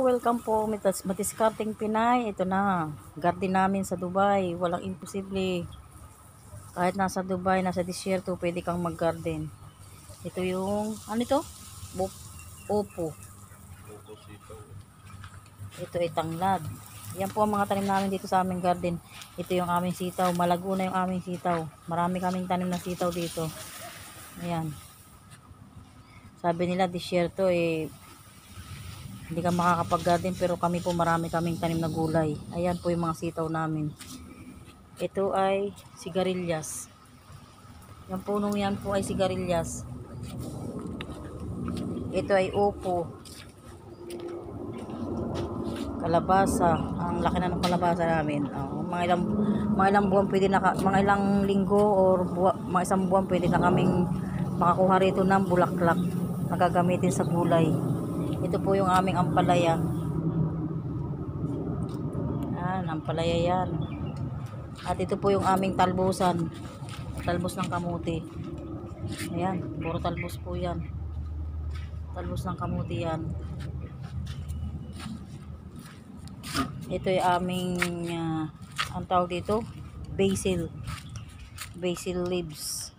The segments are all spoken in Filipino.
welcome po. Matiskarting Pinay. Ito na, garden namin sa Dubai. Walang imposible. Kahit nasa Dubai, nasa disyerto, pwede kang mag-garden. Ito yung, ano ito? Opo. Ito ay tanglad. Yan po ang mga tanim namin dito sa aming garden. Ito yung aming sitaw. Malago na yung aming sitaw. Marami kaming tanim na sitaw dito. Ayan. Sabi nila, disyerto hindi ka makakapag-garden, pero kami po marami kaming tanim na gulay. Ayan po yung mga sitaw namin. Ito ay sigarilyas. Yung punong yan po ay sigarilyas. Ito ay upo. Kalabasa. Ang laki na ng kalabasa namin. Mga ilang buwan pwede na, mga ilang linggo or mga isang buwan pwede na kaming makakuha rito ng bulaklak na gagamitin sa gulay. Ito po yung aming ampalaya. Ampalaya yan. At ito po yung aming talbusan. Talbos ng kamuti. Ayan, puro talbos po yan. Talbos ng kamuti yan. Ito yung aming, ang tawag dito, basil. Basil leaves.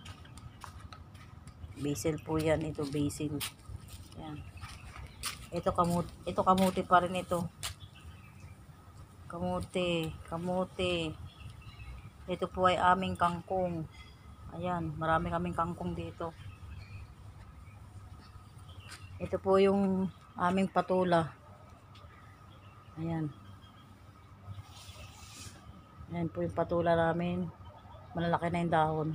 Basil po yan. Ito basil. Ayan. Ito kamuti pa rin ito. Kamuti. Ito po ay aming kangkong. Ayan, marami kaming kangkong dito. Ito po yung aming patula. Ayan. Ayan po yung patula namin. Malalaki na yung dahon.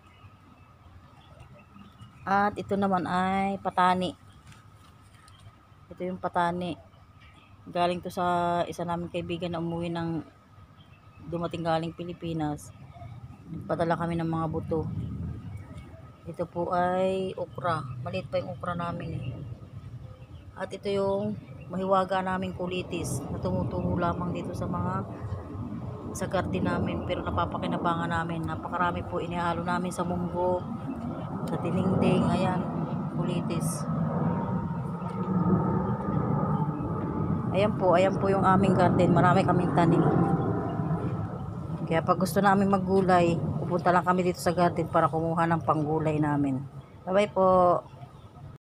At ito naman ay patani. Ito yung patani. Galing to sa isa naming kaibigan na umuwi ng dumating galing Pilipinas. Nagpadala kami ng mga buto. Ito po ay okra. Maliit pa yung okra namin eh. At ito yung mahiwaga naming kulitis na tumutubo lamang dito sa garden namin, pero napapakinabangan namin. Napakarami po inihalo namin sa munggo, sa tiningding. Ayan, kulitis. Ayan po yung aming garden. Marami kaming tanim. Kaya pag gusto namin maggulay, pupunta lang kami dito sa garden para kumuha ng panggulay namin. Bye bye po.